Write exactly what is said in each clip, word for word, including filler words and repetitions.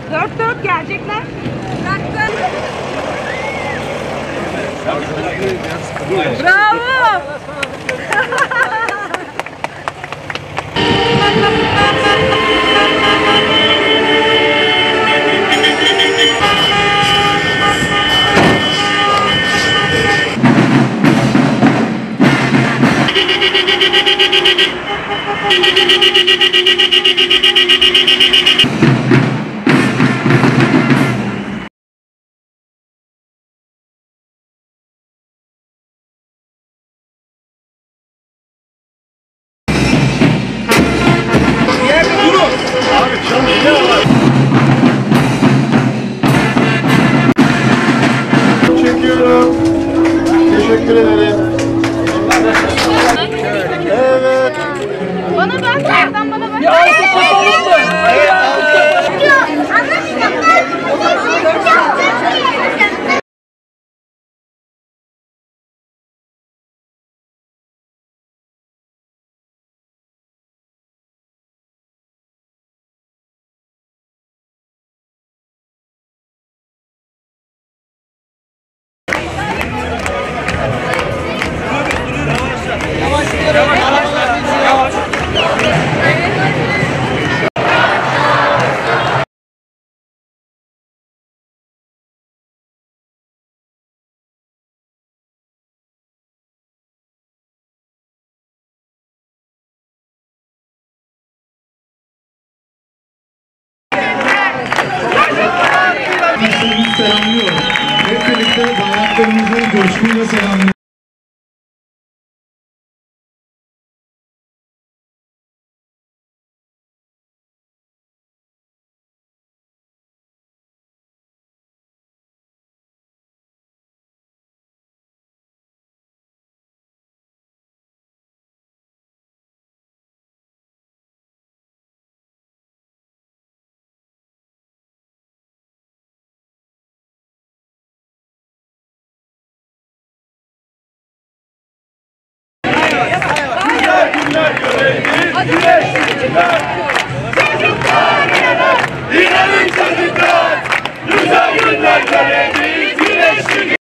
Dört dört gelecekler. Bravo. Çekiyorum. Teşekkür ederim. Evet. Bana ver. Nereden bana ver? Ya alkış yapalım mı? Evet, alkış. Anlaşıldı. Selamlıyor. Hep birlikte bayraklarımızı coşkuyla selamlıyor. İnanın çocuklar, güzel günler görevi güneşli.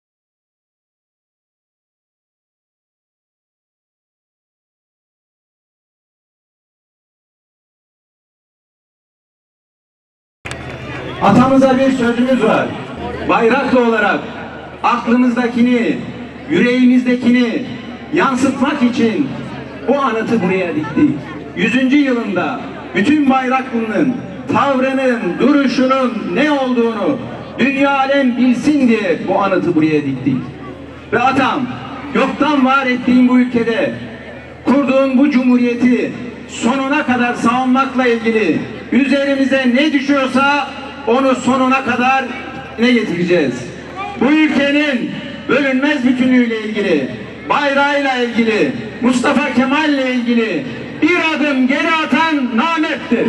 Atamıza bir sözümüz var. Bayraklı olarak aklımızdakini, yüreğimizdekini yansıtmak için bu anıtı buraya diktik. Yüzüncü yılında bütün Bayraklı'nın tavrının, duruşunun ne olduğunu dünya alem bilsin diye bu anıtı buraya diktik. Ve atam, yoktan var ettiğin bu ülkede kurduğun bu cumhuriyeti sonuna kadar savunmakla ilgili üzerimize ne düşüyorsa onu sonuna kadar ne getireceğiz. Bu ülkenin bölünmez bütünlüğüyle ilgili, bayrağıyla ilgili, Mustafa Kemal'le ilgili bir adım geri atan namerttir.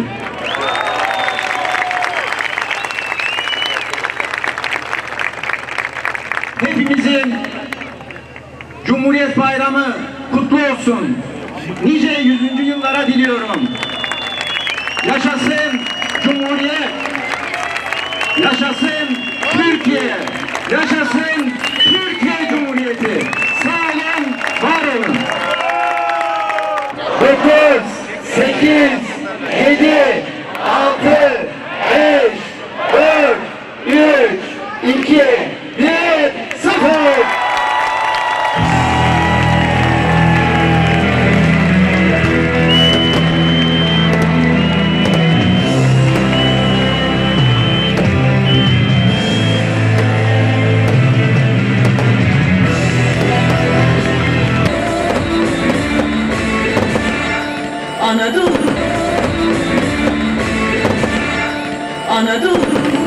Hepimizin Cumhuriyet Bayramı kutlu olsun. Nice yüzüncü yıllara diliyorum. Yaşasın Cumhuriyet, yaşasın Türkiye, yaşasın Türkiye Cumhuriyeti. Sağ olun, var olun. dokuz, sekiz, yedi, altı, beş, dört, üç, iki, bir, sıfır. Anadolu, Anadolu.